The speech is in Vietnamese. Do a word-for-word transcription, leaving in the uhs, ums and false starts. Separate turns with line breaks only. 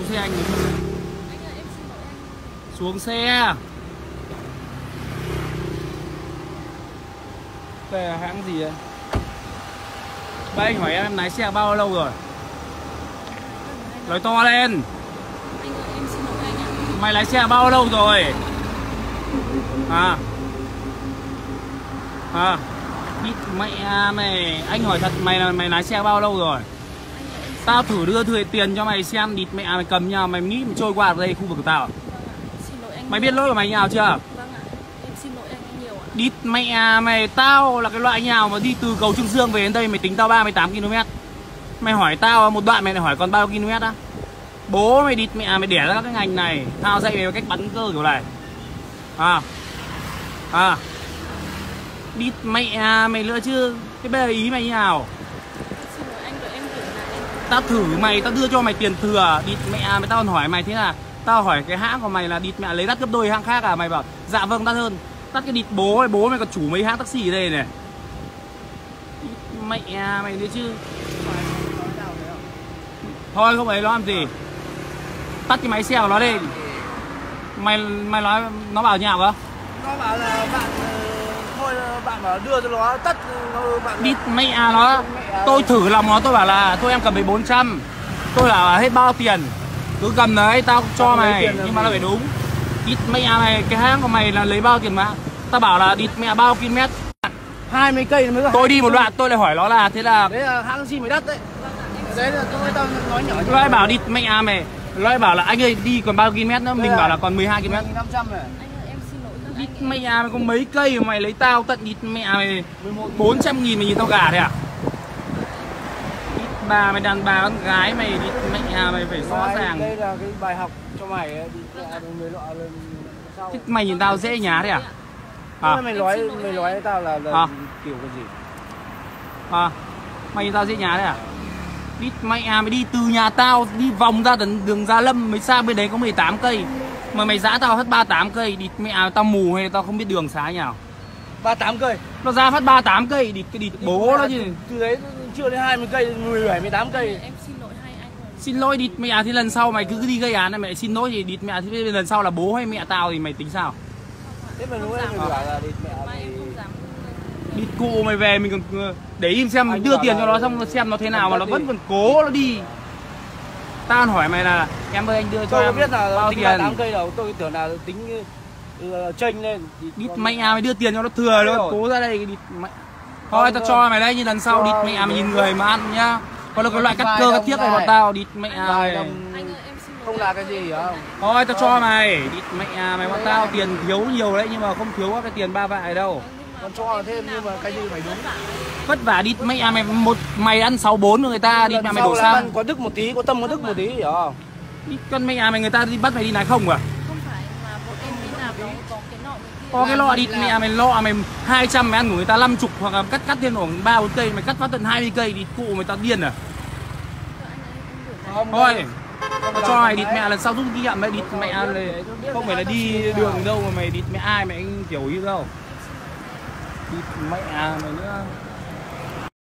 xe anh. Xuống xe. Đây là hãng gì đấy? Ba anh hỏi em, em lái xe bao lâu rồi? Nói to lên. Mày lái xe bao lâu rồi? À À Ít mẹ mày. Anh hỏi thật, mày là mày lái xe bao lâu rồi? Tao thử đưa thử tiền cho mày xem. Địt mẹ mày cầm nhau. Mày nghĩ mày trôi qua đây khu vực của tao. Mày biết lỗi của mày nhào chưa?
Vâng ạ. Em xin lỗi anh nhiều ạ.
Địt mẹ mày. Tao là cái loại nhào mà đi từ cầu Trương Dương về đến đây mày tính tao ba mươi tám ki lô mét. Mày hỏi tao một đoạn mày lại hỏi còn bao nhiêu km á? Bố mày địt mẹ mày đẻ ra các ngành này. Tao dạy mày cách bắn cơ kiểu này. À À địt mẹ mày nữa chứ. Thế bây giờ ý mày như nào?
Xin lỗi anh, đợi em gửi lại em.
Tao thử mày, tao đưa cho mày tiền thừa. Địt mẹ mày. Tao còn hỏi mày thế là tao hỏi cái hãng của mày là địt mẹ lấy đắt gấp đôi hãng khác à? Mày bảo dạ vâng đắt hơn. Đắt cái địt bố mày. Bố mày còn chủ mấy hãng taxi ở đây này. Địt mẹ mày nữa chứ. Thôi không ấy nó làm gì. Tắt cái máy xe của nó đi. Mày mày nói nó bảo nhào cơ?
Nó bảo là bạn thôi bạn bảo đưa cho nó tắt bạn.
Địt mẹ nó. Tôi thử lòng nó, tôi bảo là thôi em cầm về bốn trăm. Tôi bảo hết bao tiền cứ cầm đấy tao cho mày, nhưng mà nó phải đúng. Địt mẹ mày. Cái hãng của mày là lấy bao tiền mà? Tao bảo là địt mẹ bao km.
hai mươi cây mới.
Tôi đi một đoạn tôi lại hỏi nó là thế là
đấy là hãng gì mới đắt đấy. Đấy là tôi tao nói nhỏ.
Nó lại bảo địt mẹ mày. Nó lại bảo là anh ơi đi còn bao km nữa. Mình bảo là còn mười hai ki lô mét.
năm trăm này.
Địt mẹ mày. Có mấy cây mà mày lấy tao tận địt mẹ mày bốn trăm nghìn mày nhìn tao gà thế à? Địt bà mày, đàn bà con gái mày. Địt mẹ mày phải rõ ràng.
Đây là cái bài học cho mày.
Thế mày nhìn tao dễ nhá thế à? À
Mày nói mày nói tao là, là
à.
kiểu cái gì?
À mày nhìn tao dễ nhá thế à? Địt mẹ mày. Đi từ nhà tao đi vòng ra đến đường Gia Lâm mới xa bên đấy có mười tám cây. Mà mày giã tao hết ba mươi tám cây. Địt mẹ tao mù hay tao không biết đường xá nhào.
ba mươi tám cây.
Nó ra phát ba mươi tám cây. Địt cái địt bố nó chứ.
Từ đấy chưa đến hai mươi cây, mười bảy mười tám cây.
Em xin lỗi hai anh.
Xin lỗi địt mẹ. Thì lần sau mày cứ đi gây án này mày xin lỗi thì địt mẹ. Thì lần sau là bố hay mẹ tao thì mày tính sao?
Thế mà lúc ấy mày bảo là địt mẹ
Mai em không dám.
Địt cụ mày về mình còn để im xem mình đưa tiền cho nó xong xem nó thế nào mà nó vẫn còn cố nó đi. Tao còn hỏi mày là em ơi anh đưa cho
tôi
em
biết là
bao
tính
tiền.
tám cây đầu tôi tưởng là tính uh, chênh lên.
Địt mẹ mày đưa tiền cho nó thừa nó cố ra đây. Địt mẹ. Thôi tao cho mày đây, như lần sau địt mẹ mày nhìn người mà ăn nhá. Còn là cái loại cắt cơ cắt thiết này bọn tao. Địt mẹ mày.
Không là cái gì không?
Thôi tao cho mày. Địt mẹ mày. Bọn tao tiền thiếu nhiều đấy nhưng mà không thiếu cái tiền ba vại đâu.
Còn cho thêm nhưng mà cái gì phải đúng.
Vất vả địt mẹ mày. Một mày ăn sáu bốn người ta địt mẹ mày đổ xăng.
Có đức một tí, có tâm có đức một tí hiểu không?
Địt con mẹ mày, người ta đi bắt mày đi lái không à?
Không phải mà bọn em nghĩ là có cái nọ.
Có cái lọ địt mẹ mày, lọ mày hai trăm mày ăn của người ta năm mươi hoặc là cắt cắt thêm khoảng ba bốn cây mày cắt phát tận hai mươi cây địt cụ mày tao điên à? Thôi tao cho mày địt mẹ lần sau rút kinh nghiệm mày. Địt mẹ này không phải là đi đường đâu mà mày địt mẹ ai mày kiểu như đâu. Địt mẹ mày nữa.